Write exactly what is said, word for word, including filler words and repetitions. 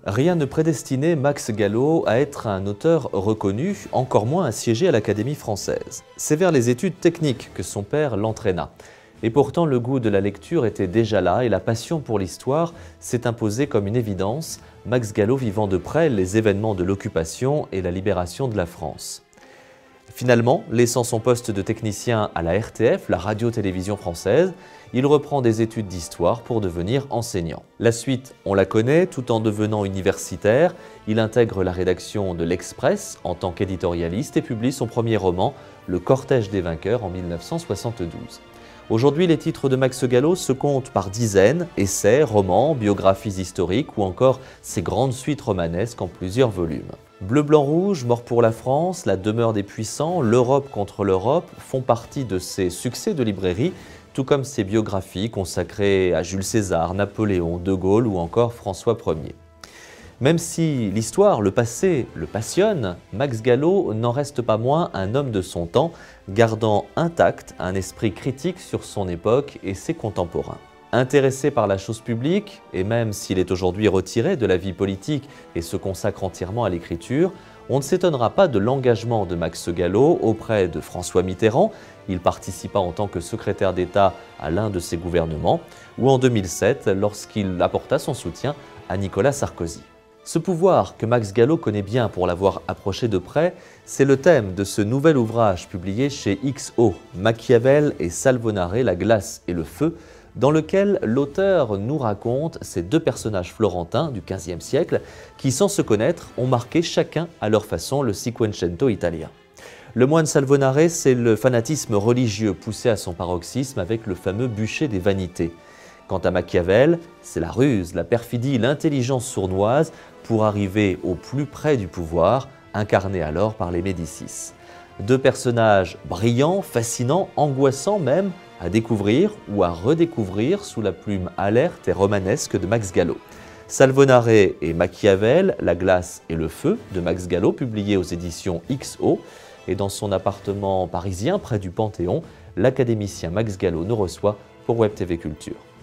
Rien ne prédestinait Max Gallo à être un auteur reconnu, encore moins à siéger à l'Académie française. C'est vers les études techniques que son père l'entraîna. Et pourtant, le goût de la lecture était déjà là et la passion pour l'histoire s'est imposée comme une évidence, Max Gallo vivant de près les événements de l'occupation et la libération de la France. Finalement, laissant son poste de technicien à la R T F, la radio-télévision française, il reprend des études d'histoire pour devenir enseignant. La suite, on la connaît, tout en devenant universitaire, il intègre la rédaction de l'Express en tant qu'éditorialiste et publie son premier roman, Le Cortège des vainqueurs, en mille neuf cent soixante-douze. Aujourd'hui, les titres de Max Gallo se comptent par dizaines, essais, romans, biographies historiques ou encore ses grandes suites romanesques en plusieurs volumes. Bleu, blanc, rouge, Mort pour la France, La demeure des puissants, L'Europe contre l'Europe font partie de ses succès de librairie, tout comme ses biographies consacrées à Jules César, Napoléon, De Gaulle ou encore François Premier. Même si l'histoire, le passé, le passionne, Max Gallo n'en reste pas moins un homme de son temps, gardant intact un esprit critique sur son époque et ses contemporains. Intéressé par la chose publique, et même s'il est aujourd'hui retiré de la vie politique et se consacre entièrement à l'écriture, on ne s'étonnera pas de l'engagement de Max Gallo auprès de François Mitterrand. Il participa en tant que secrétaire d'État à l'un de ses gouvernements, ou en deux mille sept lorsqu'il apporta son soutien à Nicolas Sarkozy. Ce pouvoir que Max Gallo connaît bien pour l'avoir approché de près, c'est le thème de ce nouvel ouvrage publié chez X O, Machiavel et Salvonare, la glace et le feu, dans lequel l'auteur nous raconte ces deux personnages florentins du quinzième siècle qui, sans se connaître, ont marqué chacun à leur façon le Cinquecento italien. Le moine Salvonare, c'est le fanatisme religieux poussé à son paroxysme avec le fameux bûcher des vanités. Quant à Machiavel, c'est la ruse, la perfidie, l'intelligence sournoise pour arriver au plus près du pouvoir, incarné alors par les Médicis. Deux personnages brillants, fascinants, angoissants même, à découvrir ou à redécouvrir sous la plume alerte et romanesque de Max Gallo. Salvonare et Machiavel, La glace et le feu de Max Gallo, publié aux éditions X O, et dans son appartement parisien près du Panthéon, l'académicien Max Gallo nous reçoit pour Web T V Culture.